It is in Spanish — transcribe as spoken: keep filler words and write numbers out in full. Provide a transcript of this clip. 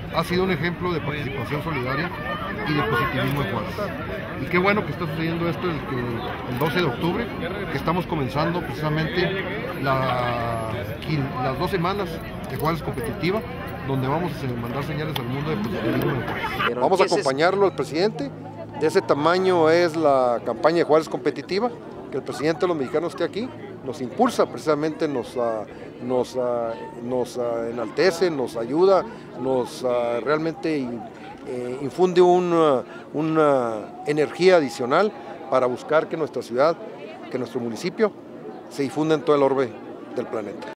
ha sido un ejemplo de participación solidaria y de positivismo en Juárez. Y qué bueno que está sucediendo esto el, que, el doce de octubre, que estamos comenzando precisamente la, las dos semanas de Juárez Competitiva, donde vamos a mandar señales al mundo de positivismo en Juárez. Vamos a acompañarlo al presidente. De ese tamaño es la campaña de Juárez Competitiva, que el presidente de los mexicanos esté aquí, nos impulsa precisamente, nos, uh, nos, uh, nos uh, enaltece, nos ayuda, nos uh, realmente in, eh, infunde una, una energía adicional para buscar que nuestra ciudad, que nuestro municipio se difunda en todo el orbe del planeta.